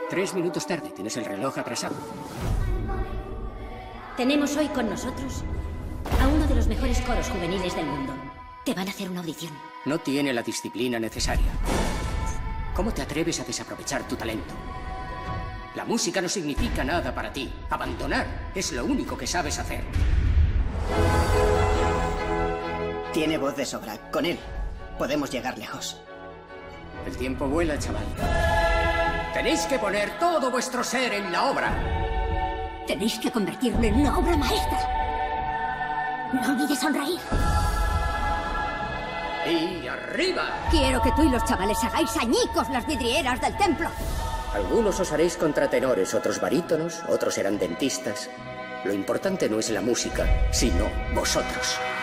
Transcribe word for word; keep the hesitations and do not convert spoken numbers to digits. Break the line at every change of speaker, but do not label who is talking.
Tres minutos tarde. Tienes el reloj atrasado.
Tenemos hoy con nosotros a uno de los mejores coros juveniles del mundo. Te van a hacer una audición.
No tiene la disciplina necesaria. ¿Cómo te atreves a desaprovechar tu talento? La música no significa nada para ti. Abandonar es lo único que sabes hacer.
Tiene voz de sobra. Con él podemos llegar lejos.
El tiempo vuela, chaval. Tenéis que poner todo vuestro ser en la obra.
Tenéis que convertirlo en una obra maestra. No olvides sonreír.
¡Y arriba!
Quiero que tú y los chavales hagáis añicos las vidrieras del templo.
Algunos os haréis contratenores, otros barítonos, otros serán dentistas. Lo importante no es la música, sino vosotros.